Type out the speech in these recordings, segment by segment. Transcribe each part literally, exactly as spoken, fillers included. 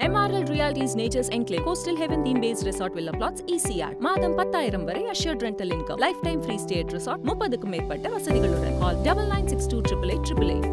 M R L Realty's Nature's Enclave Coastal Heaven theme-based resort villa plots E C R. மாதம் பத்தாயிரம் வரை assured rental income. Lifetime free stay at resort. முப்பதுக்கும் மேற்பட்ட வசதிகளுடன். Call double nine six two eight eight eight eight eight.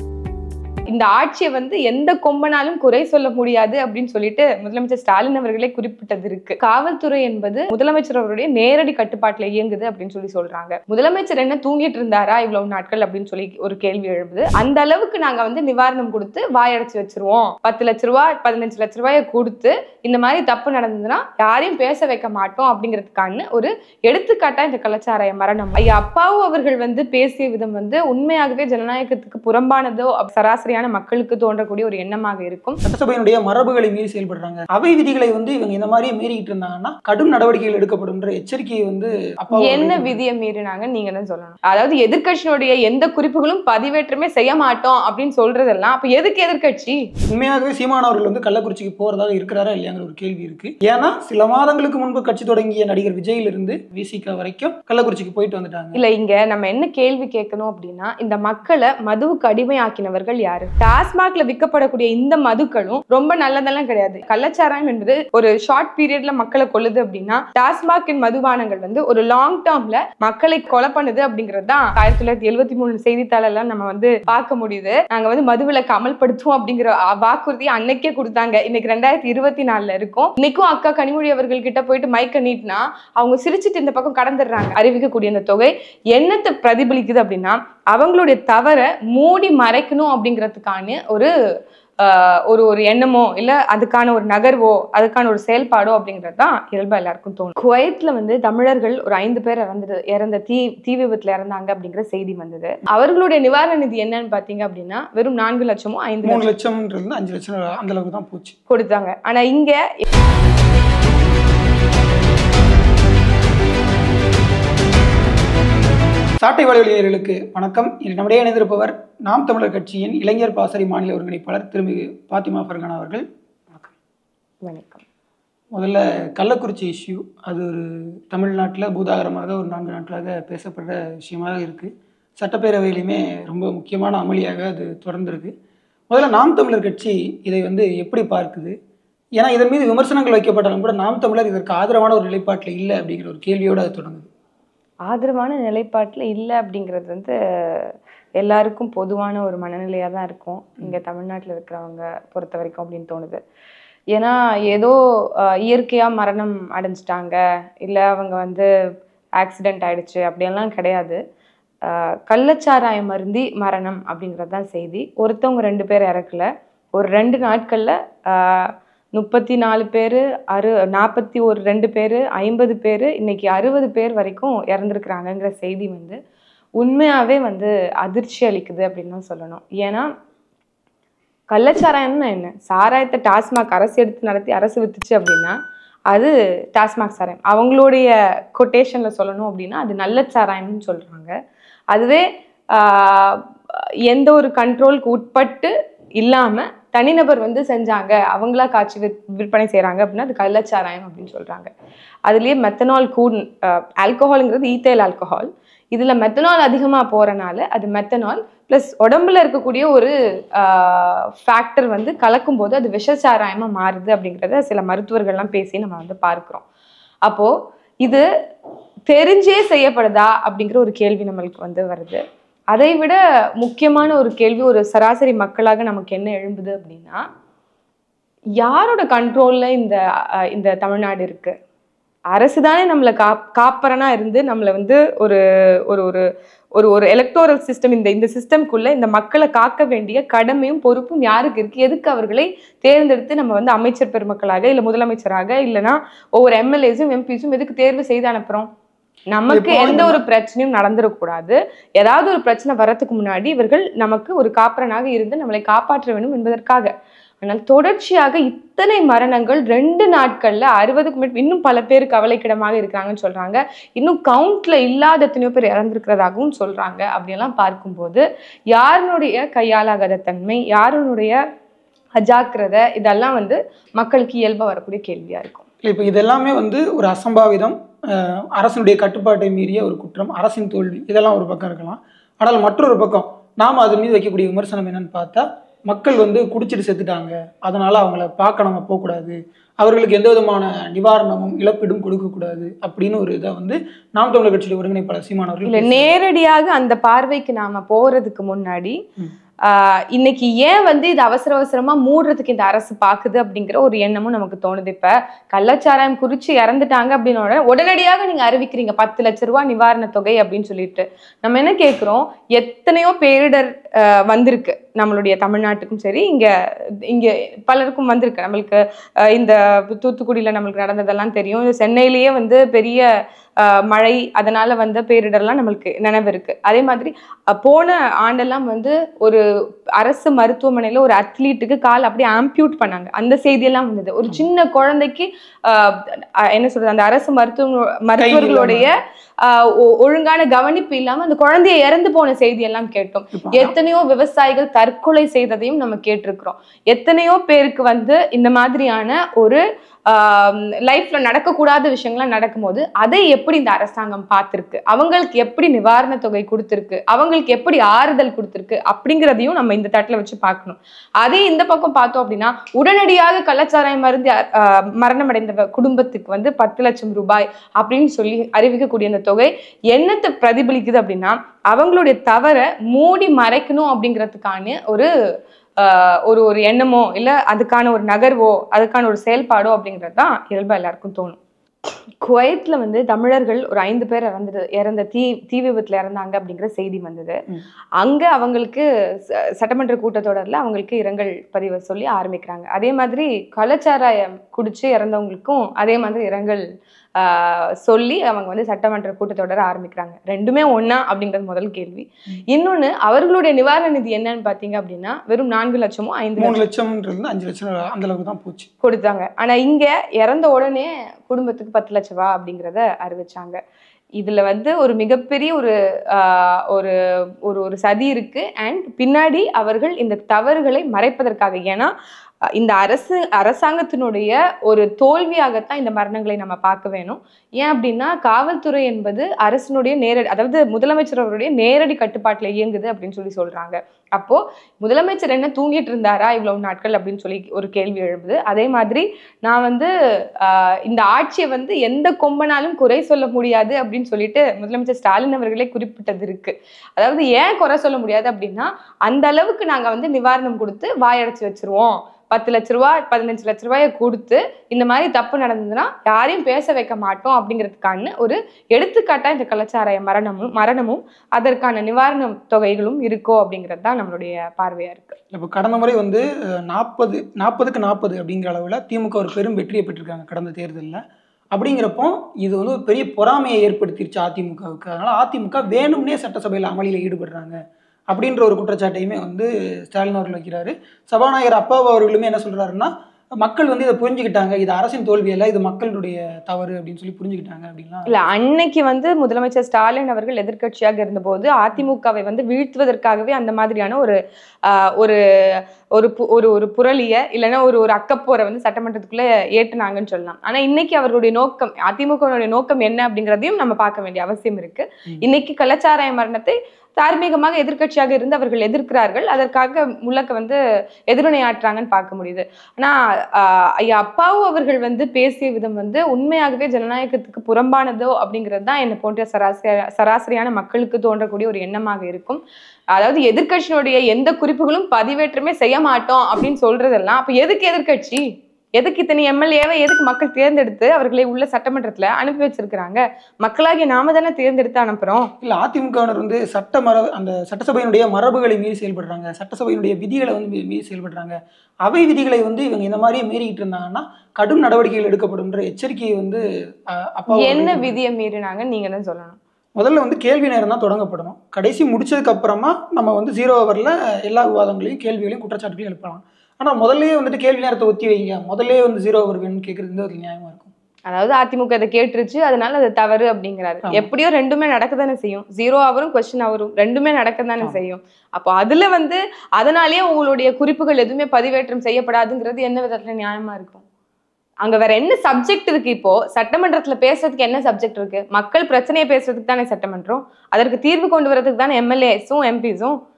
இந்த ஆட்சியை வந்து எந்த கொம்பனாலும் குறை சொல்ல முடியாது அப்படின்னு சொல்லிட்டு முதலமைச்சர் ஸ்டாலின் அவர்களே குறிப்பிட்டது இருக்கு. காவல்துறை என்பது முதலமைச்சர் அவருடைய நேரடி கட்டுப்பாட்டுல இயங்குது அப்படின்னு சொல்லி சொல்றாங்க. முதலமைச்சர் என்ன தூங்கிட்டு இருந்தாரா இவ்வளவு நாட்கள் அப்படின்னு சொல்லி ஒரு கேள்வி எழுப்புது. அந்த அளவுக்கு நாங்க வந்து நிவாரணம் கொடுத்து வாயடைச்சு வச்சிருவோம், பத்து லட்ச ரூபாய் பதினஞ்சு லட்ச ரூபாயை கொடுத்து இந்த மாதிரி தப்பு நடந்ததுன்னா யாரையும் பேச வைக்க மாட்டோம் அப்படிங்கிறதுக்கான ஒரு எடுத்துக்காட்டா இந்த கள்ளச்சாராய மரணம். ஐயா அப்பாவு அவர்கள் வந்து பேசிய விதம் வந்து உண்மையாகவே ஜனநாயகத்துக்கு புறம்பானதோ சராசரியான மக்களுக்கு தோன்றக்கூடிய ஒரு எண்ணமாக இருக்கும். சட்டசபையினுடைய மரபுகளை மீறி செயல்படுறாங்க. அவை விதிகளை வந்து இவங்க இந்த மாதிரி மீறிக்கிட்டு இருந்தாங்கன்னா கடும் நடவடிக்கைகள் எடுக்கப்படும் எச்சரிக்கையை வந்து என்ன விதியை மீறினாங்க நீங்க தான் சொல்லணும். அதாவது எதிர்கட்சியினுடைய எந்த குறிப்புகளும் பதிவேற்றமே செய்ய மாட்டோம் அப்படின்னு சொல்றதெல்லாம் அப்ப எதுக்கு எதிர்கட்சி? உண்மையாகவே சீமானவர்கள் வந்து கள்ளக்குறிச்சிக்கு போறதாக இருக்கிறாரா இல்லையாங்கிற ஒரு கேள்வி இருக்கு. ஏன்னா சில மாதங்களுக்கு முன்பு கட்சி தொடங்கிய நடிகர் விஜயிலிருந்து விசிகா வரைக்கும் கள்ளக்குறிச்சிக்கு போயிட்டு வந்துட்டாங்க. இல்ல இங்க நம்ம என்ன கேள்வி கேட்கணும் அப்படின்னா, இந்த மக்களை மதுவுக்கு அடிமையாக்கினவர்கள் யாரு? டாஸ்மாக்ல விற்கப்படக்கூடிய இந்த மதுக்களும் ரொம்ப நல்லதெல்லாம் கிடையாது. கள்ளச்சாராயம் என்பது ஒரு ஷார்ட் பீரியட்ல மக்களை கொல்லுது அப்படின்னா, டாஸ்மாகின் மதுபானங்கள் வந்து ஒரு லாங் டேர்ம்ல மக்களை கொலை பண்ணுது அப்படிங்கிறது தான் ஆயிரத்தி தொள்ளாயிரத்தி எழுபத்தி மூணு செய்தித்தாள் எல்லாம் நம்ம வந்து பார்க்க முடியுது. நாங்க வந்து மதுவிலக்கு அமல்படுத்துவோம் அப்படிங்கிற வாக்குறுதியை அன்னைக்கே கொடுத்தாங்க. இன்னைக்கு ரெண்டாயிரத்தி இருபத்தி நாலுல இருக்கும். இன்னைக்கும் அக்கா கனிமொழி அவர்கள் கிட்ட போயிட்டு மைக்க நீட்டினா அவங்க சிரிச்சுட்டு இந்த பக்கம் கடந்துடுறாங்க. அறிவிக்கக்கூடிய அந்த தொகை என்னத்தை பிரதிபலிக்குது அப்படின்னா, அவங்களுடைய தவறை மூடி மறைக்கணும் அப்படிங்கிறதுக்கான ஒரு ஒரு ஒரு எண்ணமோ இல்ல அதுக்கான ஒரு நகர்வோ அதுக்கான ஒரு செயல்பாடோ அப்படிங்கிறது தான் இயல்பா எல்லாருக்கும் தோணும். குவைத்ல வந்து தமிழர்கள் ஒரு ஐந்து பேர் இறந்து இறந்த தீ தீ விபத்துல இறந்தாங்க அப்படிங்கிற செய்தி வந்தது. அவர்களுடைய நிவாரண நிதி என்னன்னு பாத்தீங்க அப்படின்னா வெறும் நான்கு லட்சமோ ஐந்து மூணு லட்சம் அஞ்சு லட்சம் அந்த அளவுக்கு தான் போச்சு கொடுத்தாங்க. ஆனா இங்க சாட்டை வலைவலியர்களுக்கு வணக்கம். இன்று நம்முடைய இணைந்திருப்பவர் நாம் தமிழர் கட்சியின் இளைஞர் பாசறை மாநில ஒருங்கிணைப்பாளர் திருமிகு பாத்திமா ஃபர்கானா அவர்கள். வணக்கம். வணக்கம். முதல்ல கள்ளக்குறிச்சி இஷ்யூ அது ஒரு தமிழ்நாட்டில் பூதாகரமாக ஒரு நான்கு நாட்களாக பேசப்படுற விஷயமாக இருக்குது. சட்டப்பேரவையிலுமே ரொம்ப முக்கியமான அமளியாக அது தொடர்ந்துருக்கு. முதல்ல நாம் தமிழர் கட்சி இதை வந்து எப்படி பார்க்குது? ஏன்னா இதன் மீது விமர்சனங்கள் வைக்கப்பட்டாலும் கூட நாம் தமிழர் இதற்கு ஆதரவான ஒரு நிலைப்பாட்டில் இல்லை அப்படிங்கிற ஒரு கேள்வியோடு அது தொடங்குது. ஆதரவான நிலைப்பாட்டில் இல்லை அப்படிங்கிறது வந்து எல்லாருக்கும் பொதுவான ஒரு மனநிலையாக தான் இருக்கும் இங்கே தமிழ்நாட்டில் இருக்கிறவங்க பொறுத்த வரைக்கும் அப்படின்னு தோணுது. ஏன்னா ஏதோ இயற்கையாக மரணம் அடைஞ்சிட்டாங்க இல்லை அவங்க வந்து ஆக்சிடெண்ட் ஆயிடுச்சு அப்படியெல்லாம் கிடையாது. கள்ளச்சாராயம் மருந்தி மரணம் அப்படிங்கிறது தான் செய்தி. ஒருத்தவங்க ரெண்டு பேர் இறக்கல, ஒரு ரெண்டு நாட்களில் முப்பத்தி நாலு பேர் அறு நாற்பத்தி ஒரு ரெண்டு பேர் ஐம்பது பேர் இன்னைக்கு அறுபது பேர் வரைக்கும் இறந்துருக்குறாங்கங்கிற செய்தி வந்து உண்மையாகவே வந்து அதிர்ச்சி அளிக்குது அப்படின்னு தான் சொல்லணும். ஏன்னா கள்ளச்சாராயம்னா என்ன? சாராயத்தை டாஸ்மாக் அரசு எடுத்து நடத்தி அரசு வித்துச்சு அப்படின்னா அது டாஸ்மாக் சாராயம். அவங்களுடைய கொட்டேஷனில் சொல்லணும் அப்படின்னா அது நல்ல சாராயம்னு சொல்கிறாங்க. அதுவே எந்த ஒரு கண்ட்ரோலுக்கு உட்பட்டு இல்லாமல் தனிநபர் வந்து செஞ்சாங்க, அவங்களா காய்ச்சி விற்பனை செய்கிறாங்க அப்படின்னா அது கள்ளச்சாராயம் அப்படின்னு சொல்கிறாங்க. அதுலேயே மெத்தனால் கூட் ஆல்கஹாலுங்கிறது ஈத்தைல் ஆல்கஹால். இதில் மெத்தனால் அதிகமாக போகிறனால அது மெத்தனால் ப்ளஸ் உடம்புல இருக்கக்கூடிய ஒரு ஃபேக்டர் வந்து கலக்கும் போது அது விஷச்சாராயமாக மாறுது அப்படிங்கிறத சில மருத்துவர்கள்லாம் பேசி நம்ம வந்து பார்க்குறோம். அப்போது இது தெரிஞ்சே செய்யப்படுதா அப்படிங்கிற ஒரு கேள்வி நம்மளுக்கு வந்து வருது. அதை விட முக்கியமான ஒரு கேள்வி ஒரு சராசரி மக்களாக நமக்கு என்ன எழும்புது அப்படின்னா, யாரோட கண்ட்ரோல்ல இந்த இந்த தமிழ்நாடு இருக்கு? அரசு தானே நம்மளை காப் காப்பரனா இருந்து நம்மளை வந்து ஒரு ஒரு ஒரு ஒரு எலக்டோரல் சிஸ்டம் இந்த இந்த சிஸ்டம்குள்ள இந்த மக்களை காக்க வேண்டிய கடமையும் பொறுப்பும் யாருக்கு இருக்கு? எதுக்கு அவர்களை தேர்ந்தெடுத்து நம்ம வந்து அமைச்சர் பெருமக்களாக இல்லை முதலமைச்சராக இல்லைன்னா ஒவ்வொரு எம்எல்ஏஸும் எம்பிஸும் எதுக்கு தேர்வு செய்து அனுப்புறோம்? நமக்கு எந்த ஒரு பிரச்சனையும் நடந்துடக்கூடாது. ஏதாவது ஒரு பிரச்சனை வர்றதுக்கு முன்னாடி இவர்கள் நமக்கு ஒரு காப்பரனாக இருந்து நம்மளை காப்பாற்ற வேண்டும் என்பதற்காக. ஆனால் தொடர்ச்சியாக இத்தனை மரணங்கள் ரெண்டு நாட்கள்ல அறுபதுக்கு மேற்பட்ட இன்னும் பல பேர் கவலைக்கிடமாக இருக்கிறாங்கன்னு சொல்றாங்க. இன்னும் கவுண்ட்ல இல்லாத எத்தனையோ பேர் இறந்திருக்கிறதாகவும் சொல்றாங்க. அப்படியெல்லாம் பார்க்கும்போது யாருடைய கையாளாகாத தன்மை, யாருடைய அஜாக்கிரதை, இதெல்லாம் வந்து மக்களுக்கு இயல்பா வரக்கூடிய கேள்வியா இருக்கும். இப்போ இதெல்லாமே வந்து ஒரு அசம்பாவிதம், அரசினுடைய கட்டுப்பாட்டை மீறிய ஒரு குற்றம், அரசின் தோல்வி, இதெல்லாம் ஒரு பக்கம் இருக்கலாம். ஆனால் மற்றொரு பக்கம் நாம் அதன் மீது வைக்கக்கூடிய விமர்சனம் என்னன்னு பார்த்தா, மக்கள் வந்து குடிச்சிட்டு செத்துட்டாங்க, அதனால அவங்கள பார்க்க நம்ம போகக்கூடாது, அவர்களுக்கு எந்த விதமான நிவாரணமும் இழப்பீடும் கொடுக்கக்கூடாது அப்படின்னு ஒரு இதை வந்து நாம் தமிழர் கட்சியுடைய ஒருங்கிணைப்பாளர் சீமான் அவர்கள் இல்ல நேரடியாக அந்த பார்வைக்கு நாம போறதுக்கு முன்னாடி ஆஹ் இன்னைக்கு ஏன் வந்து இது அவசர அவசரமா மூடுறதுக்கு இந்த அரசு பாக்குது அப்படிங்கிற ஒரு எண்ணமும் நமக்கு தோணுது. இப்ப கள்ளச்சாராயம் குறிச்சு இறந்துட்டாங்க அப்படின்னு உடனடியாக நீங்க அறிவிக்கிறீங்க பத்து லட்ச ரூபாய் நிவாரண தொகை அப்படின்னு சொல்லிட்டு நம்ம என்ன கேட்கிறோம், எத்தனையோ பேரிடர் ஆஹ் வந்திருக்கு நம்மளுடைய தமிழ்நாட்டுக்கும் சரி, இங்க இங்க பலருக்கும் வந்திருக்கு. நம்மளுக்கு இந்த தூத்துக்குடியில நம்மளுக்கு நடந்ததெல்லாம் தெரியும். சென்னையிலேயே வந்து பெரிய மழை, அதனால வந்த பேரிடர்லாம் நம்மளுக்கு நினைவு இருக்கு. அதே மாதிரி போன ஆண்டெல்லாம் வந்து ஒரு அரசு மருத்துவமனையில ஒரு அத்லீட்டுக்கு கால் அப்படியே ஆம்பியூட் பண்ணாங்க, அந்த செய்தியெல்லாம் வந்தது. ஒரு சின்ன குழந்தைக்கு ஆஹ் என்ன சொல்றது, அந்த அரசு மருத்துவ மருத்துவர்களுடைய ஆஹ் ஒழுங்கான கவனிப்பு இல்லாம அந்த குழந்தைய இறந்து போன செய்தி எல்லாம் கேட்டோம். எத்தனையோ விவசாயிகள் தற்கொலை செய்ததையும் நம்ம கேட்டிருக்கிறோம். எத்தனையோ பேருக்கு வந்து இந்த மாதிரியான ஒரு லைஃப்ல நடக்கக்கூடாத விஷயங்கள்லாம் நடக்கும்போது அதை எப்படி இந்த அரசாங்கம் பார்த்திருக்கு, அவங்களுக்கு எப்படி நிவாரண தொகை கொடுத்திருக்கு, அவங்களுக்கு எப்படி ஆறுதல் கொடுத்திருக்கு அப்படிங்கிறதையும் நம்ம இந்த தட்டில் வச்சு பார்க்கணும். அதே இந்த பக்கம் பார்த்தோம் அப்படின்னா உடனடியாக கள்ளச்சாராயம் மருந்து மரணம் அடைந்த குடும்பத்துக்கு வந்து பத்து லட்சம் ரூபாய் அப்படின்னு சொல்லி அறிவிக்கக்கூடிய அந்த தொகை என்னத்தை பிரதிபலிக்குது அப்படின்னா அவங்களுடைய தவற மூடி மறைக்கணும் அப்படிங்கிறதுக்கான ஒரு ஒரு ஒரு எண்ணமோ இல்ல அதுக்கான ஒரு நகர்வோ அதுக்கான ஒரு செயல்பாடோ அப்படிங்கிறது தான் இயல்பா எல்லாருக்கும் தோணும். குவைத்ல வந்து தமிழர்கள் ஒரு ஐந்து பேர் இறந்துட்டு இறந்த தீ தீ விபத்துல இறந்தாங்க அப்படிங்கிற செய்தி வந்தது. அங்க அவங்களுக்கு சட்டமன்ற கூட்டத்தொடர்ல அவங்களுக்கு இரங்கல் பதிவை சொல்லி ஆரம்பிக்கிறாங்க. அதே மாதிரி கள்ளச்சாராயம் குடிச்சு இறந்தவங்களுக்கும் அதே மாதிரி இரங்கல் ஆஹ் சொல்லி அவங்க வந்து சட்டமன்ற கூட்டத்தொடர ஆரம்பிக்கிறாங்க. ரெண்டுமே ஒன்னா அப்படிங்கிறது முதல் கேள்வி. இன்னொன்னு அவர்களுடைய நிவாரண நிதி என்னன்னு பாத்தீங்க அப்படின்னா வெறும் நான்கு லட்சமோ ஐந்து லட்சம் அஞ்சு லட்சம் அந்த அளவுக்கு தான் போச்சு கொடுத்தாங்க. ஆனா இங்க இறந்த உடனே குடும்பத்துக்கு பத்து லட்சம் ரூபா அப்படிங்கிறத அறிவிச்சாங்க. இதுல வந்து ஒரு மிகப்பெரிய ஒரு ஆஹ் ஒரு ஒரு சதி இருக்கு. அண்ட் பின்னாடி அவர்கள் இந்த தவறுகளை மறைப்பதற்காக, ஏன்னா இந்த அரசு அரசாங்கத்தினுடைய ஒரு தோல்வியாகத்தான் இந்த மரணங்களை நம்ம பார்க்க வேணும். ஏன் அப்படின்னா காவல்துறை என்பது அரசினுடைய நேரடி, அதாவது முதலமைச்சர் அவருடைய நேரடி கட்டுப்பாட்டுல இயங்குது அப்படின்னு சொல்லி சொல்றாங்க. அப்போ முதலமைச்சர் என்ன தூங்கிட்டு இருந்தாரா இவ்வளவு நாட்கள் அப்படின்னு சொல்லி ஒரு கேள்வி எழுப்புது. அதே மாதிரி நான் வந்து ஆஹ் இந்த ஆட்சியை வந்து எந்த கொம்பனாலும் குறை சொல்ல முடியாது அப்படின்னு சொல்லிட்டு முதலமைச்சர் ஸ்டாலின் அவர்களே குறிப்பிட்டது இருக்கு. அதாவது ஏன் குறை சொல்ல முடியாது அப்படின்னா அந்த அளவுக்கு நாங்க வந்து நிவாரணம் கொடுத்து வாயடைச்சு வச்சிருவோம், பத்து லட்ச ரூபாய் பதினஞ்சு லட்ச ரூபாயை கொடுத்து இந்த மாதிரி தப்பு நடந்ததுன்னா யாரையும் பேச வைக்க மாட்டோம் அப்படிங்கிறதுக்கான ஒரு எடுத்துக்காட்டா இந்த கள்ளச்சாராய மரணமும் மரணமும் அதற்கான நிவாரண தொகைகளும் இருக்கோ அப்படிங்கிறது தான் நம்மளுடைய பார்வையா இருக்கு. இப்போ கடந்த முறை வந்து நாற்பது நாற்பதுக்கு நாற்பது அப்படிங்கிற அளவில் திமுக ஒரு பெரும் வெற்றியை பெற்றிருக்காங்க கடந்த தேர்தலில். அப்படிங்கிறப்போ இது வந்து ஒரு பெரிய பொறாமையை ஏற்படுத்திருச்சு அதிமுகவுக்கு. அதனால அதிமுக வேணும்னே சட்டசபையில் அமளியில் ஈடுபடுறாங்க அப்படின்ற ஒரு குற்றச்சாட்டையுமே வந்து ஸ்டாலின் அவர்கள் வைக்கிறாரு. சபாநாயகர் அப்பாவு அவர்களுமே என்ன சொல்றாருன்னா மக்கள் வந்து இதை புரிஞ்சுக்கிட்டாங்க, இது அரசின் தோல்வி அல்ல, இது மக்களுடைய தவறு அப்படின்னு சொல்லி புரிஞ்சுக்கிட்டாங்க அப்படின்னா இல்ல. அன்னைக்கு வந்து முதலமைச்சர் ஸ்டாலின் அவர்கள் எதிர்கட்சியாக இருந்தபோது அதிமுகவை வந்து வீழ்த்துவதற்காகவே அந்த மாதிரியான ஒரு ஆஹ் ஒரு ஒரு ஒரு ஒரு புரளிய இல்லைன்னா ஒரு ஒரு அக்கப்போரை வந்து சட்டமன்றத்துக்குள்ள ஏற்றுனாங்கன்னு சொல்லலாம். ஆனா இன்னைக்கு அவர்களுடைய நோக்கம், அதிமுகவுடைய நோக்கம் என்ன அப்படிங்கிறதையும் நம்ம பார்க்க வேண்டிய அவசியம் இருக்கு. இன்னைக்கு கள்ளச்சாராய மரணத்தை தார்மீகமாக எதிர்கட்சியாக இருந்து அவர்கள் எதிர்க்கிறார்கள், அதற்காக முழக்க வந்து எதிர்வினை ஆற்றாங்கன்னு பார்க்க முடியுது. ஆனா ஆஹ் ஐயா அப்பாவு அவர்கள் வந்து பேசிய விதம் வந்து உண்மையாகவே ஜனநாயகத்துக்கு புறம்பானதோ அப்படிங்கிறது தான் என்னை போன்ற சராசரி சராசரியான மக்களுக்கு தோன்றக்கூடிய ஒரு எண்ணமாக இருக்கும். அதாவது எதிர்கட்சியினுடைய எந்த குறிப்புகளும் பதிவேற்றமே செய்ய மாட்டோம் அப்படின்னு சொல்றதெல்லாம் அப்ப எதுக்கு எதிர்கட்சி, எதுக்கு இத்தனை எம்எல்ஏவை எதுக்கு மக்கள் தேர்ந்தெடுத்து அவர்களை உள்ள சட்டமன்றத்துல அனுப்பி வச்சிருக்கிறாங்க? மக்களாகிய நாம தானே தேர்ந்தெடுத்து அனுப்புறோம். இல்ல அதிமுகவினர் வந்து சட்ட மரபு அந்த சட்டசபையினுடைய மரபுகளை மீறி செயல்படுறாங்க, சட்டசபையினுடைய விதிகளை வந்து மீறி செயல்படுறாங்க. அவை விதிகளை வந்து இவங்க இந்த மாதிரி மீறிக்கிட்டு இருந்தாங்கன்னா கடும் நடவடிக்கைகள் எடுக்கப்படும் எச்சரிக்கையை வந்து அப்பா என்ன விதியை மீறினாங்க நீங்க தான் சொல்லணும். முதல்ல வந்து கேள்வி நேரம் தான் தொடங்கப்படணும். கடைசி முடிச்சதுக்கு அப்புறமா நம்ம வந்து ஜீரோ ஹவர்ல எல்லா விவாதங்களையும் கேள்விகளையும் குற்றச்சாட்டுகளையும் எழுப்பலாம். ஆனா முதல்ல வந்துட்டு கேள்வி நேரத்தை ஒத்தி வைங்க, முதல்ல வந்து ஜீரோ ஹவர் வேணும்னு கேட்கறது ஒரு நியாயமா இருக்கும். அதாவது அதிமுக இதை கேட்டுருச்சு, அதனால அது தவறு அப்படிங்கிறாரு. எப்படியோ ரெண்டுமே நடக்கதானே செய்யும், ஜீரோ ஹவரும் கொஸ்டின் ஹவரும் ரெண்டுமே நடக்கதானே செய்யும். அப்போ அதுல வந்து அதனாலேயே உங்களுடைய குறிப்புகள் எதுவுமே பதிவேற்றம் செய்யப்படாதுங்கிறது என்ன விதத்துல நியாயமா இருக்கும்? அங்க வேற என்ன சப்ஜெக்ட் இருக்கு? இப்போ சட்டமன்றத்துல பேசுறதுக்கு என்ன சப்ஜெக்ட் இருக்கு? மக்கள் பிரச்சனையை பேசுறதுக்கு தானே சட்டமன்றம், அதற்கு தீர்வு கொண்டு வரதுக்கு தானே எம்எல்ஏஸும் எம்பிஸும்.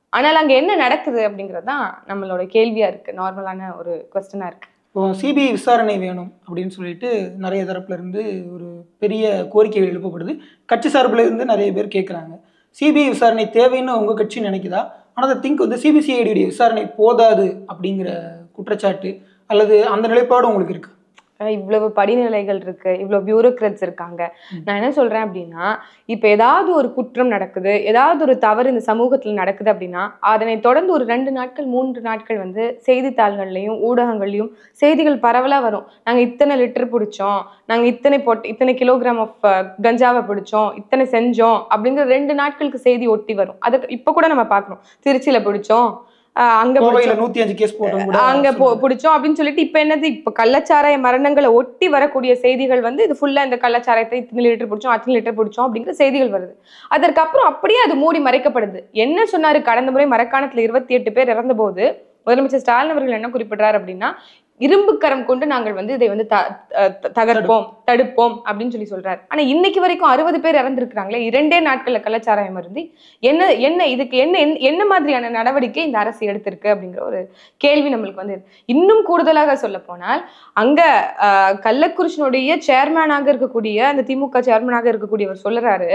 ஆனால் அங்க என்ன நடக்குது அப்படிங்கிறது தான் நம்மளோட கேள்வியா இருக்கு, நார்மலான ஒரு கொஸ்டினா இருக்கு. இப்போ சிபிஐ விசாரணை வேணும் அப்படின்னு சொல்லிட்டு நிறைய தரப்புல இருந்து ஒரு பெரிய கோரிக்கைகள் எழுப்பப்படுது. கட்சி சார்பில் இருந்து நிறைய பேர் கேட்குறாங்க, சிபிஐ விசாரணை தேவைன்னு உங்க கட்சி நினைக்குதா? ஆனால் ஐ திங்க் வந்து சிபிசிஐடியுடைய விசாரணை போதாது அப்படிங்கிற குற்றச்சாட்டு அல்லது அந்த நிலைப்பாடு உங்களுக்கு இருக்கு? இவ்வளவு படிநிலைகள் இருக்கு, இவ்வளவு பியூரோக்ராட்ஸ் இருக்காங்க. நான் என்ன சொல்றேன் அப்படின்னா, இப்ப ஏதாவது ஒரு குற்றம் நடக்குது, ஏதாவது ஒரு தவறு இந்த சமூகத்துல நடக்குது அப்படின்னா அதனை தொடர்ந்து ஒரு ரெண்டு நாட்கள் மூன்று நாட்கள் வந்து செய்தித்தாள்கள்லையும் ஊடகங்கள்லையும் செய்திகள் பரவலா வரும். நாங்க இத்தனை லிட்டர் பிடிச்சோம், நாங்க இத்தனை போட்டு இத்தனை கிலோகிராம் ஆஃப் கஞ்சாவை பிடிச்சோம், இத்தனை செஞ்சோம் அப்படிங்கிற ரெண்டு நாட்களுக்கு செய்தி ஒட்டி வரும். அதுக்கு இப்ப கூட நம்ம பார்க்கணும், திருச்சியில பிடிச்சோம், அங்க நூத்தி அஞ்சு கேஸ் போட்டோம், அங்க பிடிச்சோம் அப்படின்னு சொல்லிட்டு இப்ப என்னது, இப்ப கள்ளச்சாராய மரணங்களை ஒட்டி வரக்கூடிய செய்திகள் வந்து இது ஃபுல்லா இந்த கள்ளச்சாராயத்தை இத்தனை லிட்டர் பிடிச்சோம் அத்தனை லிட்டர் பிடிச்சோம் அப்படிங்கிற செய்திகள் வருது. அதற்கப்புறம் அப்படியே அது மூடி மறைக்கப்படுது. என்ன சொன்னாரு, கடந்த முறை மரக்காணத்துல இருபத்தி எட்டு பேர் இறந்த போது முதலமைச்சர் ஸ்டாலின் அவர்கள் என்ன குறிப்பிட்டார் அப்படின்னா, இரும்பு கரம் கொண்டு நாங்கள் வந்து இதை வந்து தகர்ப்போம் தடுப்போம் அப்படின்னு சொல்லி சொல்றாரு. ஆனா இன்னைக்கு வரைக்கும் அறுபது பேர் இறந்திருக்கிறாங்களே இரண்டே நாட்கள்ல கள்ளச்சாராயம் மருந்தி. என்ன என்ன இதுக்கு என்ன என்ன மாதிரியான நடவடிக்கை இந்த அரசு எடுத்திருக்கு அப்படிங்கிற ஒரு கேள்வி நம்மளுக்கு வந்து. இன்னும் கூடுதலாக சொல்ல போனால் அங்க அஹ் கள்ளக்குறிச்சியினுடைய சேர்மேனாக இருக்கக்கூடிய அந்த திமுக சேர்மேனாக இருக்கக்கூடியவர் சொல்றாரு,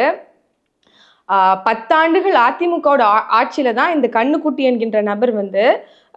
ஆஹ் பத்தாண்டுகள் அதிமுகவோட ஆட்சியில தான் இந்த கண்ணுக்குட்டி என்கின்ற நபர் வந்து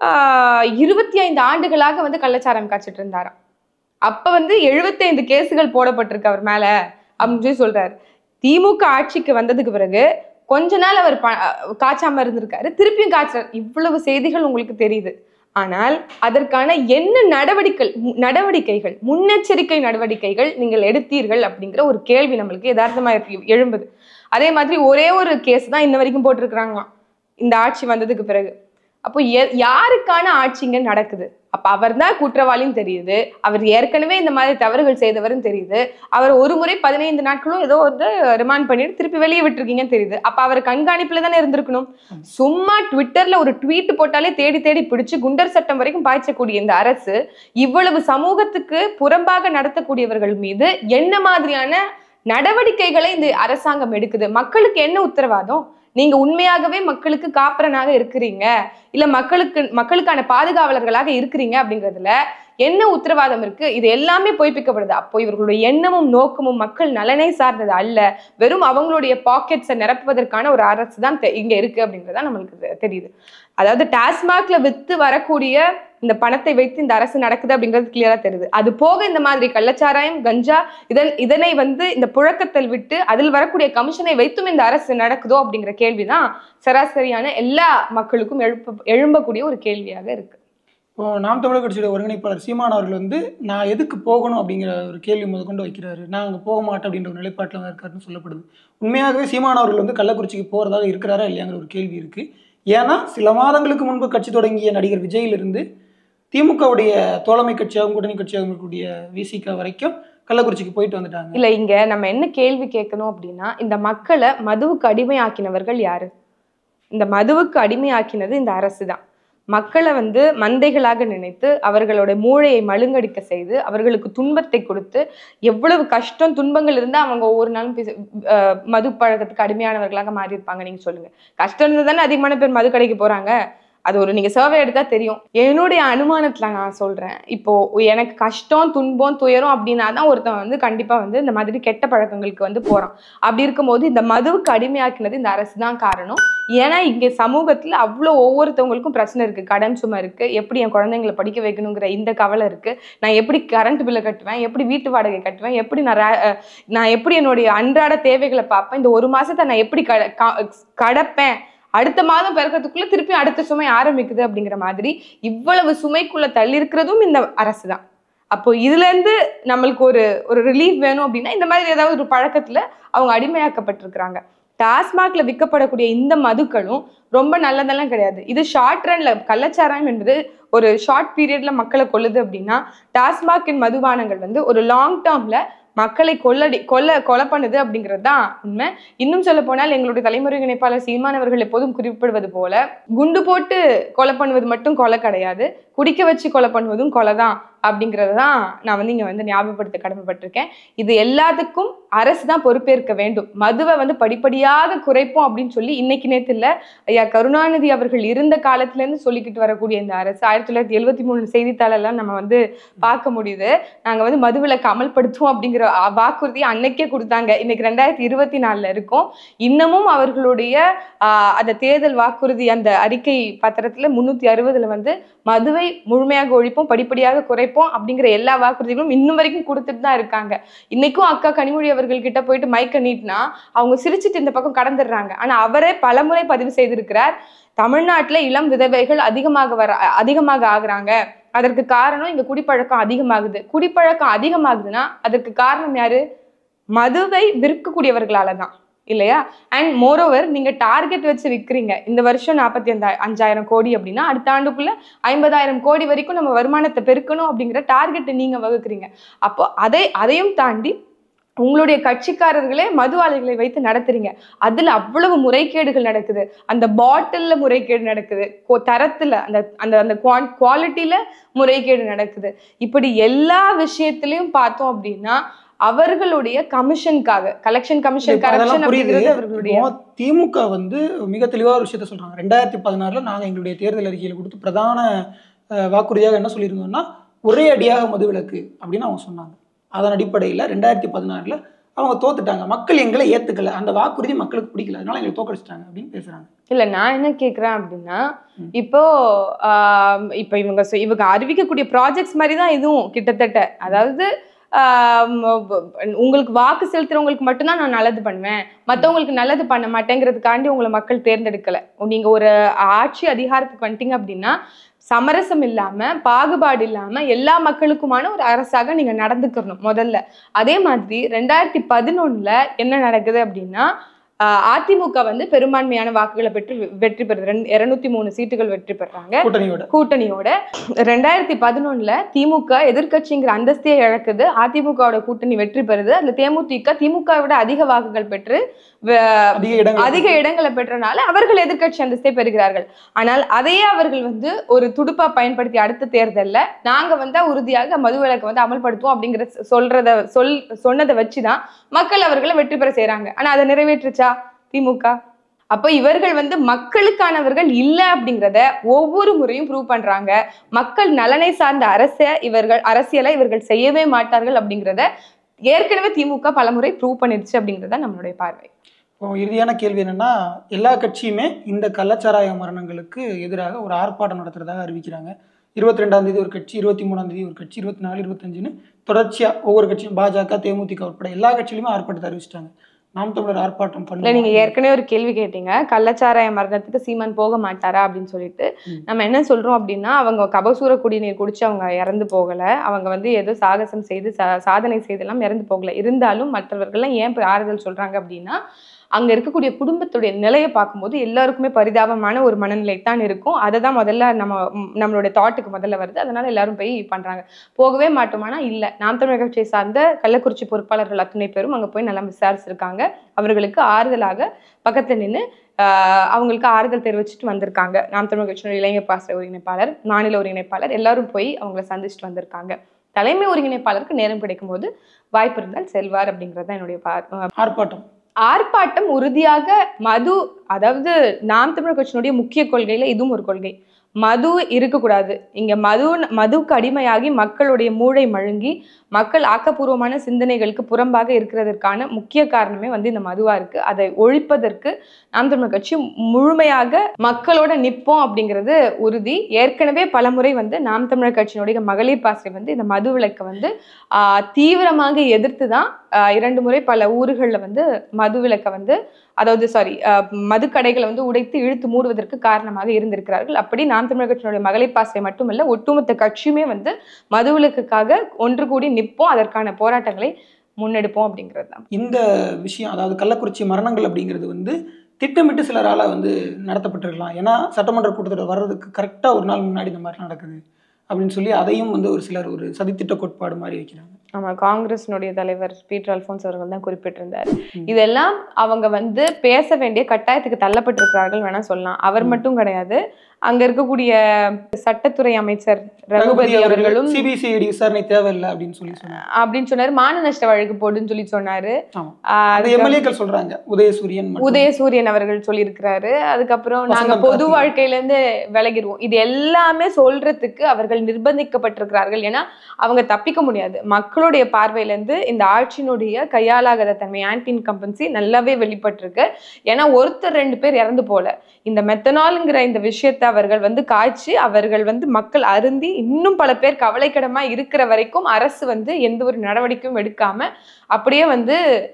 ஆஹ் இருபத்தி ஐந்து ஆண்டுகளாக வந்து கள்ளச்சாரம் காய்ச்சிட்டு இருந்தாராம். அப்ப வந்து எழுபத்தி ஐந்து கேசுகள் போடப்பட்டிருக்கு அவர் மேல அப்படின்னு சொல்லி சொல்றாரு. திமுக ஆட்சிக்கு வந்ததுக்கு பிறகு கொஞ்ச நாள் அவர் காய்ச்சாம இருந்திருக்காரு, திருப்பியும் காய்ச்சார். இவ்வளவு செய்திகள் உங்களுக்கு தெரியுது. ஆனால் அதற்கான என்ன நடவடிக்கை நடவடிக்கைகள் முன்னெச்சரிக்கை நடவடிக்கைகள் நீங்கள் எடுத்தீர்கள் அப்படிங்கிற ஒரு கேள்வி நம்மளுக்கு யதார்த்தமா எழும்புது. அதே மாதிரி ஒரே ஒரு கேஸ் தான் இன்ன வரைக்கும் போட்டிருக்கிறாங்களாம் இந்த ஆட்சி வந்ததுக்கு பிறகு. அப்போ யாருக்கான ஆட்சிங்க நடக்குது? அப்ப அவர் தான் குற்றவாளின்னு தெரியுது, அவர் ஏற்கனவே இந்த மாதிரி தவறுகள் செய்தவரும் தெரியுது, அவர் ஒரு முறை பதினைந்து நாட்களும் ஏதோ வந்து ரிமாண்ட் பண்ணிட்டு திருப்பி வெளியே விட்டுருக்கீங்கன்னு தெரியுது. அப்ப அவர் கண்காணிப்புல தானே இருந்திருக்கணும். சும்மா ட்விட்டர்ல ஒரு ட்வீட் போட்டாலே தேடி தேடி பிடிச்சு குண்டர் சட்டம் வரைக்கும் பாய்ச்சக்கூடிய இந்த அரசு இவ்வளவு சமூகத்துக்கு புறம்பாக நடத்தக்கூடியவர்கள் மீது என்ன மாதிரியான நடவடிக்கைகளை இந்த அரசாங்கம் எடுக்குது? மக்களுக்கு என்ன உத்தரவாதம்? நீங்க உண்மையாகவே மக்களுக்கு காப்பரனாக இருக்கிறீங்க, இல்ல மக்களுக்கு மக்களுக்கான பாதுகாவலர்களாக இருக்கிறீங்க அப்படிங்கிறதுல என்ன உத்தரவாதம் இருக்கு? இது எல்லாமே பொய்ப்பிக்கப்படுது. அப்போ இவர்களுடைய எண்ணமும் நோக்கமும் மக்கள் நலனை சார்ந்தது அல்ல, வெறும் அவங்களுடைய பாக்கெட்ஸை நிரப்புவதற்கான ஒரு அரசு தான் இங்க இருக்கு அப்படிங்கிறதா நம்மளுக்கு தெரியுது. அதாவது டாஸ்மாக்ல வித்து வரக்கூடிய இந்த பணத்தை வைத்து இந்த அரசு நடக்குது அப்படிங்கிறது கிளியரா தெரியுது. அது போக இந்த மாதிரி கள்ளச்சாராயம் கஞ்சா இதன் இதனை வந்து இந்த புழக்கத்தில் விட்டு அதில் வரக்கூடிய கமிஷனை வைத்தும் இந்த அரசு நடக்குதோ அப்படிங்கிற கேள்விதான் சராசரியான எல்லா மக்களுக்கும் எழுப்ப எழும்பக்கூடிய ஒரு கேள்வியாக இருக்கு. இப்போ நாம் தமிழர் கட்சியோட ஒருங்கிணைப்பாளர் சீமான் அவர்கள் வந்து நான் எதுக்கு போகணும் அப்படிங்கிற ஒரு கேள்வி முதற்கொண்டு வைக்கிறாரு. நான் அங்கே போக மாட்டேன் அப்படின்ற ஒரு நிலைப்பாட்டில் தான் இருக்காருன்னு சொல்லப்படுது. உண்மையாகவே சீமான் அவர்கள் வந்து கள்ளக்குறிச்சிக்கு போகிறதாக இருக்கிறாரா இல்லையாங்கிற ஒரு கேள்வி இருக்கு. ஏன்னா சில மாதங்களுக்கு முன்பு கட்சி தொடங்கிய நடிகர் விஜயிலிருந்து திமுகவுடைய தோழமை கட்சியாகவும் கூட்டணி கட்சியாகவும் இருக்கக்கூடிய விசிக வரைக்கும் கள்ளக்குறிச்சிக்கு போயிட்டு வந்துட்டாங்க. இல்ல, இங்க நம்ம என்ன கேள்வி கேட்கணும் அப்படின்னா, இந்த மக்களை மதுவுக்கு அடிமையாக்கினவர்கள் யாரு? இந்த மதுவுக்கு அடிமையாக்கினது இந்த அரசு தான். மக்களை வந்து மந்தைகளாக நினைத்து அவர்களோட மூளையை மழுங்கடிக்க செய்து அவர்களுக்கு துன்பத்தை கொடுத்து எவ்வளவு கஷ்டம் துன்பங்கள் இருந்தா அவங்க ஒவ்வொரு நாளும் மது பழக்கத்துக்கு அடிமையானவர்களாக மாறி இருப்பாங்க. நீங்க சொல்லுங்க, கஷ்டம் இருந்தா தானே அதிகமான பேர் மது கடைக்கு போறாங்க. அது ஒரு நீங்க சர்வே எடுத்தா தெரியும். என்னுடைய அனுமானத்துல நான் சொல்றேன், இப்போ எனக்கு கஷ்டம் துன்பம் துயரம் அப்படின்னா தான் ஒருத்தன் வந்து கண்டிப்பா வந்து இந்த மாதிரி கெட்ட பழக்கங்களுக்கு வந்து போறான். அப்படி இருக்கும்போது இந்த மதுவுக்கு அடிமையாக்கினது இந்த அரசு தான் காரணம். ஏன்னா இங்க சமூகத்துல அவ்வளோ ஒவ்வொருத்தவங்களுக்கும் பிரச்சனை இருக்கு, கடன் சுமை இருக்கு, எப்படி என் குழந்தைங்களை படிக்க வைக்கணுங்கிற இந்த கவலை இருக்கு, நான் எப்படி கரண்ட் பில்லை கட்டுவேன், எப்படி வீட்டு வாடகை கட்டுவேன், எப்படி நான் நான் எப்படி என்னுடைய அன்றாட தேவைகளை பார்ப்பேன், இந்த ஒரு மாசத்தை நான் எப்படி கடப்பேன், அடுத்த மாதம் பிறக்கிறதுக்குள்ள திருப்பி அடுத்த சுமை ஆரம்பிக்குது அப்படிங்கிற மாதிரி இவ்வளவு சுமைக்குள்ள தள்ளி இருக்கிறதும் இந்த அரசு தான். அப்போ இதுல இருந்து நம்மளுக்கு ஒரு ஒரு ரிலீஃப் வேணும் அப்படின்னா இந்த மாதிரி ஏதாவது ஒரு பழக்கத்துல அவங்க அடிமையாக்கப்பட்டிருக்கிறாங்க. டாஸ்மாக்ல விற்கப்படக்கூடிய இந்த மதுக்களும் ரொம்ப நல்லதெல்லாம் கிடையாது. இது ஷார்ட் ரன்ல கள்ளச்சாராயம் என்பது ஒரு ஷார்ட் பீரியட்ல மக்களை கொல்லுது அப்படின்னா டாஸ்மாகின் மதுபானங்கள் வந்து ஒரு லாங் டேர்ம்ல மக்களை கொள்ளடி கொல்ல கொலை பண்ணுது அப்படிங்கிறது தான் உண்மை. இன்னும் சொல்ல போனால் எங்களுடைய தலைமுறை இணைப்பாளர் சீமான் அவர்கள் எப்போதும் குறிப்பிடுவது போல குண்டு போட்டு கொலை பண்ணுவது மட்டும் கொலை கிடையாது, குடிக்க வச்சு கொலை பண்ணுவதும் கொலை தான் அப்படிங்கிறது தான் நான் வந்து இங்க வந்து ஞாபகப்படுத்த கடமைப்பட்டிருக்கேன். இது எல்லாத்துக்கும் அரசு தான் பொறுப்பேற்க வேண்டும். மதுவை வந்து படிப்படியாக குறைப்போம் அப்படின்னு சொல்லி இன்னைக்கு நேத்து இல்ல, ஐயா கருணாநிதி அவர்கள் இருந்த காலத்துல இருந்து சொல்லிக்கிட்டு வரக்கூடிய இந்த அரசு ஆயிரத்தி தொள்ளாயிரத்தி எழுபத்தி மூணு செய்தித்தாளெல்லாம் நம்ம வந்து பார்க்க முடியுது. நாங்க வந்து மதுவிலக்கு அமல்படுத்துவோம் அப்படிங்கிற வாக்குறுதியை அன்னைக்கே கொடுத்தாங்க. இன்னைக்கு ரெண்டாயிரத்தி இருபத்தி நாலுல இருக்கும். இன்னமும் அவர்களுடைய ஆஹ் அந்த தேர்தல் வாக்குறுதி அந்த அறிக்கை பத்திரத்துல முன்னூத்தி அறுபதுல வந்து மதுவை முழுமையாக ஒழிப்போம், படிப்படியாக குறைப்போம் அப்படிங்கிற எல்லா வாக்குறுதிகளும் இன்னும் வரைக்கும் கொடுத்துட்டு தான் இருக்காங்க. இன்னைக்கும் அக்கா கனிமொழி அவர்கள் கிட்ட போயிட்டு மைக்க நீட்டினா அவங்க சிரிச்சுட்டு இந்த பக்கம் கடந்துடுறாங்க. ஆனா அவரே பலமுறை பதிவு செய்திருக்கிறார், தமிழ்நாட்டுல இளம் விதவைகள் அதிகமாக வர அதிகமாக ஆகுறாங்க, அதற்கு காரணம் இங்க குடிப்பழக்கம் அதிகமாகுது. குடிப்பழக்கம் அதிகமாகுதுன்னா அதற்கு காரணம் யாரு? மதுவை விற்கக்கூடியவர்களாலதான் இல்லையா? அண்ட் மோரோவர் நீங்க டார்கெட் வச்சு விற்கிறீங்க. இந்த வருஷம் நாற்பத்தி அஞ்சா அஞ்சாயிரம் கோடி அப்படின்னா அடுத்த ஆண்டுக்குள்ள ஐம்பதாயிரம் கோடி வரைக்கும் நம்ம வருமானத்தை பெருக்கணும் அப்படிங்கிற டார்கெட்டை நீங்க வகுக்கிறீங்க. அப்போ அதை அதையும் தாண்டி உங்களுடைய கட்சிக்காரர்களே மது ஆலைகளை வைத்து நடத்துறீங்க. அதுல அவ்வளவு முறைகேடுகள் நடக்குது. அந்த பாட்டில்ல முறைகேடு நடக்குது, தரத்துல அந்த அந்த அந்த குவாலிட்டியில முறைகேடு நடக்குது. இப்படி எல்லா விஷயத்திலையும் பார்த்தோம் அப்படின்னா அவர்களுடைய கமிஷனுக்காக கலெக்ஷன் கமிஷன் கரப்ஷன் அப்படிங்கிறது அவர்களுடைய. திமுக வந்து மிக தெளிவான ஒரு விஷயத்த சொல்றாங்க. ரெண்டாயிரத்தி பதினாறுல நாங்க எங்களுடைய தேர்தல் அறிக்கையில கொடுத்து பிரதான வாக்குறுதியாக என்ன சொல்லியிருந்தோம்னா ஒரே அடியாக மதுவிலக்கு அப்படின்னு அவங்க சொன்னாங்க. அதன் அடிப்படையில் ரெண்டாயிரத்தி பதினாறுல அவங்க தோத்துட்டாங்க. மக்கள் எங்களை ஏத்துக்கல, அந்த வாக்குறுதி மக்களுக்கு பிடிக்கல, அதனால எங்களை தோக்கடிச்சிட்டாங்க அப்படின்னு பேசுறாங்க. இல்ல நான் என்ன கேக்குறேன் அப்படின்னா இப்போ ஆஹ் இப்ப இவங்க இவங்க அறிவிக்கக்கூடிய ப்ராஜெக்ட்ஸ் மாதிரி தான் இதுவும் கிட்டத்தட்ட. அதாவது உங்களுக்கு வாக்கு செலுத்துறவங்களுக்கு மட்டும்தான் நான் நல்லது பண்ணுவேன், மற்றவங்களுக்கு நல்லது பண்ண மாட்டேங்கிறதுக்காண்டி உங்களை மக்கள் தேர்ந்தெடுக்கல. நீங்க ஒரு ஆட்சி அதிகாரத்துக்கு வந்துட்டீங்க அப்படின்னா சமரசம் இல்லாம பாகுபாடு இல்லாம எல்லா மக்களுக்குமான ஒரு அரசாக நீங்க நடந்துக்கணும் முதல்ல. அதே மாதிரி ரெண்டாயிரத்தி பதினொன்னுல என்ன நடக்குது அப்படின்னா அதிமுக வந்து பெரும்பான்மையான வாக்குகளை பெற்று வெற்றி பெறுது. இருநூத்தி மூணு சீட்டுகள் வெற்றி பெறாங்க கூட்டணியோட கூட்டணியோட ரெண்டாயிரத்தி பதினொன்னுல திமுக எதிர்கட்சிங்கிற அந்தஸ்தையை இழக்குது, அதிமுகவோட கூட்டணி வெற்றி பெறுது. அதுல தேமுதிக திமுக விட அதிக வாக்குகள் பெற்று அதிக இடங்களை பெற்றனால அவர்கள் எதிர்கட்சி அந்தஸ்தை பெறுகிறார்கள். ஆனால் அதையே அவர்கள் வந்து ஒரு துடுப்பா பயன்படுத்தி அடுத்த தேர்தல்ல நாங்க வந்து உறுதியாக மதுவிலக்கு வந்து அமல்படுத்துவோம் அப்படிங்கிற சொல்றத சொல் சொன்னதை வச்சுதான் மக்கள் அவர்களை வெற்றி பெற செய்யறாங்க. ஆனா அதை நிறைவேற்றுச்சா திமுக? அப்ப இவர்கள் வந்து மக்களுக்கானவர்கள் இல்ல அப்படிங்கிறத ஒவ்வொரு முறையும் ப்ரூவ் பண்றாங்க. மக்கள் நலனை சார்ந்த அரச இவர்கள் அரசியலை இவர்கள் செய்யவே மாட்டார்கள் அப்படிங்கிறத ஏற்கனவே திமுக பலமுறை ப்ரூவ் பண்ணிருச்சு அப்படிங்கிறத நம்மளுடைய பார்வை. இப்போ இறுதியான கேள்வி என்னன்னா, எல்லா கட்சியுமே இந்த கள்ளச்சாராய மரணங்களுக்கு எதிராக ஒரு ஆர்ப்பாட்டம் நடத்துறதாக அறிவிக்கிறாங்க. இருபத்தி ரெண்டாம் தேதி ஒரு கட்சி, இருபத்தி மூணாம் தேதி ஒரு கட்சி, இருபத்தி நாலு இருபத்தஞ்சுன்னு தொடர்ச்சியா ஒவ்வொரு கட்சியும் பாஜக தேமுதிக உட்பட எல்லா கட்சியிலுமே ஆர்ப்பாட்டத்தை அறிவிச்சிட்டாங்க. நாம் தமிழர் ஆர்ப்பாட்டம் பண்ணல. நீங்க ஏற்கனவே ஒரு கேள்வி கேட்டீங்க, கள்ளச்சாராய மரணத்துக்கு சீமான் போக மாட்டாரா அப்படின்னு சொல்லிட்டு. நம்ம என்ன சொல்றோம் அப்படின்னா அவங்க கபசூர குடிநீர் குடிச்சு அவங்க இறந்து போகல, அவங்க வந்து ஏதோ சாகசம் செய்து சாதனை செய்தெல்லாம் இறந்து போகல. இருந்தாலும் மற்றவர்கள்லாம் ஏன் ஆறுதல் சொல்றாங்க அப்படின்னா அங்க இருக்கக்கூடிய குடும்பத்துடைய நிலையை பார்க்கும்போது எல்லாருக்குமே பரிதாபமான ஒரு மனநிலை தான் இருக்கும். அதை தான் முதல்ல நம்ம நம்மளுடைய தாட்டுக்கு முதல்ல வருது. அதனால எல்லாரும் போய் பண்றாங்க. போகவே மாட்டோமானா இல்ல, நாம் தமிழர் கட்சியை சார்ந்த கள்ளக்குறிச்சி பொறுப்பாளர்கள் அத்தனை பேரும் அங்க போய் நல்லா விசாரிச்சிருக்காங்க. அவர்களுக்கு ஆறுதலாக பக்கத்துல நின்று ஆஹ் அவங்களுக்கு ஆறுதல் தெரிவிச்சுட்டு வந்திருக்காங்க. நாம் தமிழர் கட்சியினுடைய இளைஞர் பாசறை ஒருங்கிணைப்பாளர், மாநில ஒருங்கிணைப்பாளர் எல்லாரும் போய் அவங்களை சந்திச்சுட்டு வந்திருக்காங்க. தலைமை ஒருங்கிணைப்பாளருக்கு நேரம் கிடைக்கும் போது வாய்ப்பு இருந்தால் செல்வார் அப்படிங்கிறது தான் என்னுடைய ஆர்ப்பாட்டம். ஆர்ப்பாட்டம் உறுதியாக மது, அதாவது நாம் தமிழர் கட்சியினுடைய முக்கிய கொள்கையில இதுவும் ஒரு கொள்கை. மது இருக்கக்கூடாது. இங்க மது மதுக்கு அடிமையாகி மக்களுடைய மூளை மழுங்கி மக்கள் ஆக்கப்பூர்வமான சிந்தனைகளுக்கு புறம்பாக இருக்கிறதற்கான முக்கிய காரணமே வந்து இந்த மதுவா இருக்கு. அதை ஒழிப்பதற்கு நாம் தமிழர் கட்சி முழுமையாக மக்களோட நிற்போம் அப்படிங்கிறது உறுதி. ஏற்கனவே பலமுறை வந்து நாம் தமிழர் கட்சியினுடைய மகளிர் பாசறை வந்து இந்த மது விலக்கை வந்து ஆஹ் தீவிரமாக எதிர்த்து தான் இரண்டு முறை பல ஊர்களில் வந்து மது விலக்கை வந்து அதாவது சாரி மதுக்கடைகளை வந்து உடைத்து இழுத்து மூடுவதற்கு காரணமாக இருந்திருக்கிறார்கள். அப்படி நாம் தமிழர் கட்சியினுடைய மகளிர் பாசறை மட்டுமல்ல ஒட்டுமொத்த கட்சியுமே வந்து மதுவிலக்குக்காக ஒன்று கூடி நிற்போம், அதற்கான போராட்டங்களை முன்னெடுப்போம் அப்படிங்கிறது தான் இந்த விஷயம். அதாவது கள்ளக்குறிச்சி மரணங்கள் அப்படிங்கிறது வந்து திட்டமிட்டு சிலரால் வந்து நடத்தப்பட்டிருக்கலாம். ஏன்னா சட்டமன்ற கூட்டத்தொடர் வர்றதுக்கு கரெக்டாக ஒரு நாள் முன்னாடி இந்த மாதிரி நடக்குது அப்படின்னு சொல்லி அதையும் வந்து ஒரு சிலர் ஒரு சதித்திட்ட கோட்பாடு மாதிரி வைக்கிறாங்க. ஆமா, காங்கிரஸினுடைய தலைவர் பீட்டர் அல்போன்ஸ் அவர்கள் தான் குறிப்பிட்டிருந்தார். இதெல்லாம் அவங்க வந்து பேச வேண்டிய கட்டாயத்துக்கு தள்ளப்பட்டிருக்கிறார்கள் வேணா சொல்லலாம். அவர் மட்டும் கிடையாது, அங்க இருக்கக்கூடிய சட்டத்துறை அமைச்சர் ரகுபதி அவர்களும் சிபிசிஐடி விசாரணை தேவையில்லை அப்படின்னு சொல்லி சொன்னார். அப்படின்னு சொன்னாரு. மான நஷ்ட வழக்கு போடுன்னு சொல்லி சொன்னாரு. எம்எல்ஏக்கள் சொல்றாங்க, உதயசூரியன் உதயசூரியன் அவர்கள் சொல்லியிருக்கிறாரு. அதுக்கப்புறம் நாங்க பொது வாழ்க்கையில இருந்து விலகிடுவோம். இது எல்லாமே சொல்றதுக்கு அவர்கள் நிர்பந்திக்கப்பட்டிருக்கிறார்கள். ஏன்னா அவங்க தப்பிக்க முடியாது. மக்களுடைய பார்வையில இருந்து இந்த ஆட்சியினுடைய கையாளாகாத தன்மை, ஆன்டி இன்கம்பன்சி நல்லாவே வெளிப்பட்டிருக்கு. ஏன்னா ஒருத்தர் ரெண்டு பேர் இறந்து போல, இந்த மெத்தனால்ங்கிற இந்த விஷயத்தை அவர்கள் வந்து காய்ச்சி அவர்கள் வந்து மக்கள் அருந்தி இன்னும் பல பேர் கவலைக்கிடமா இருக்கிற வரைக்கும் அரசு வந்து எந்த ஒரு நடவடிக்கையும் எடுக்காம அப்படியே வந்து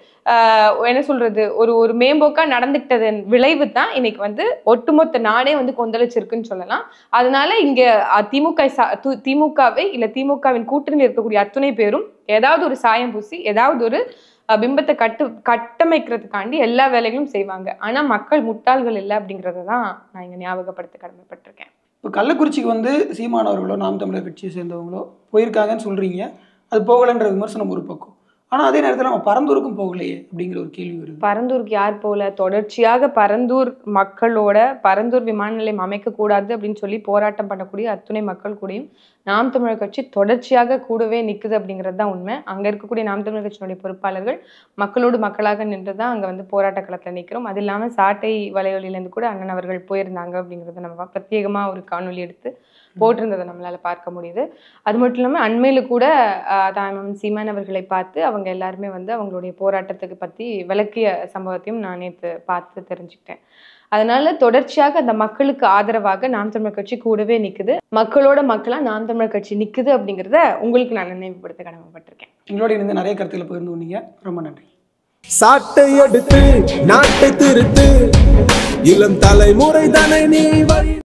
ஆஹ் என்ன சொல்றது, ஒரு ஒரு மேம்போக்கா நடந்துக்கிட்டதன் விளைவு தான் இன்னைக்கு வந்து ஒட்டுமொத்த நாடே வந்து கொந்தளிச்சிருக்குன்னு சொல்லலாம். அதனால இங்க திமுக திமுகவை இல்ல திமுகவின் கூட்டணியில் இருக்கக்கூடிய அத்துணை பேரும் ஏதாவது ஒரு சாயம் பூசி ஏதாவது ஒரு பிம்பத்தை கட்டு கட்டமைக்கிறதுக்காண்டி எல்லா வேலைகளும் செய்வாங்க. ஆனா மக்கள் முட்டாள்கள் இல்லை அப்படிங்கறத தான் நான் இங்க ஞாபகப்படுத்த கடமைப்பட்டிருக்கேன். இப்போ கள்ளக்குறிச்சிக்கு வந்து சீமானவர்களோ நாம் தமிழர் கட்சியை சேர்ந்தவங்களோ போயிருக்காங்கன்னு சொல்றீங்க, அது போகலைன்ற விமர்சனம் ஒரு பக்கம். ஆனா அதே நேரத்தில் நம்ம பரந்தூருக்கும் போகலையே அப்படிங்கிற ஒரு கேள்வி வருது. பரந்தூருக்கு யார் போகல? தொடர்ச்சியாக பரந்தூர் மக்களோட பரந்தூர் விமான நிலையம் அமைக்க கூடாது அப்படின்னு சொல்லி போராட்டம் பண்ணக்கூடிய அத்துணை மக்கள் கூடயும் நாம் தமிழர் கட்சி தொடர்ச்சியாக கூடவே நிக்குது அப்படிங்கிறது தான் உண்மை. அங்க இருக்கக்கூடிய நாம் தமிழர் கட்சியினுடைய பொறுப்பாளர்கள் மக்களோடு மக்களாக நின்று தான் அங்க வந்து போராட்ட களத்துல நிக்கிறோம். அது இல்லாம சாட்டை வலையொலியிலேருந்து கூட அண்ணன் அவர்கள் போயிருந்தாங்க அப்படிங்கறத நம்ம பிரத்யேகமா ஒரு காணொலி எடுத்து போட்டிருந்ததை நம்மளால பார்க்க முடியுது. அது மட்டும் இல்லாம அண்மையில கூட தாய்மாமன் சீமான் அவர்களை பார்த்து அவங்க எல்லாருமே வந்து அவங்களுடைய போராட்டத்துக்கு பத்தி விளக்கிய சம்பவத்தையும் நான் நேற்று பார்த்து தெரிஞ்சுக்கிட்டேன். அதனால தொடர்ச்சியாக அந்த மக்களுக்கு ஆதரவாக நாம் தமிழர் கட்சி கூடவே நிக்குது. மக்களோட மக்களா நாம் தமிழர் கட்சி நிக்குது அப்படிங்கிறத உங்களுக்கு நான் நினைவுபடுத்த கடமைப்பட்டிருக்கேன். எங்களோட இருந்து நிறைய கருத்துக்களை பகிர்ந்து கொண்டீங்க, ரொம்ப நன்றி. சாட்டை எடுத்து நாட்டை திருத்து, இளம் தலைமுறை தானே நீ